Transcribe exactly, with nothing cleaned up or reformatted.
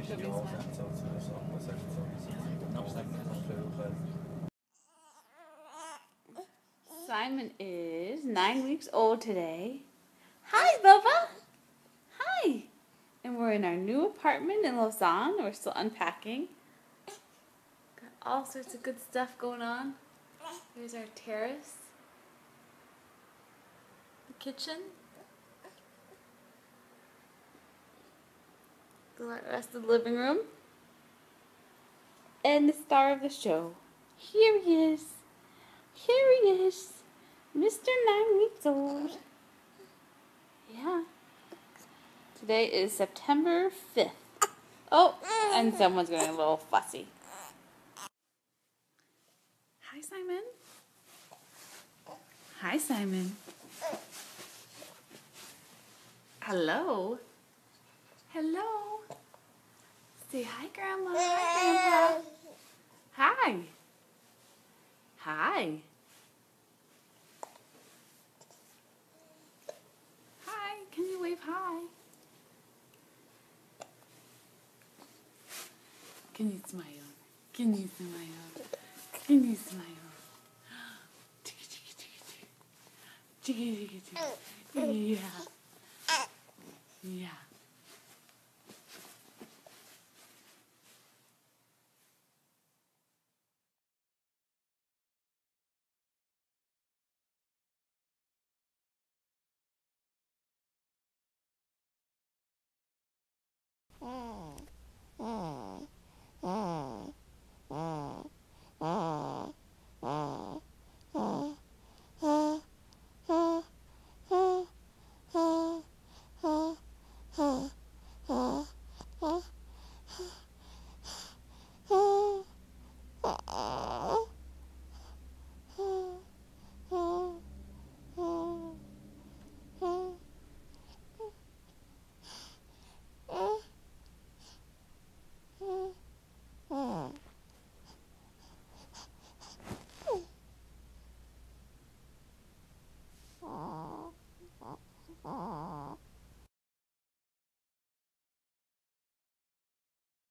Show me smile. Simon is nine weeks old today. Hi, Bubba. Hi. And we're in our new apartment in Lausanne. We're still unpacking. Got all sorts of good stuff going on. Here's our terrace. The kitchen. The rest of the living room. And the star of the show. Here he is. Here he is. Mister Nine Weeks Old. Yeah. Today is September fifth. Oh, and someone's getting a little fussy. Hi, Simon. Hi, Simon. Hello. Hello. Say hi, Grandma. Hi, Grandpa. Hi. Hi. Hi. Can you wave hi? Can you smile? Can you smile? Can you smile? Yeah. Yeah.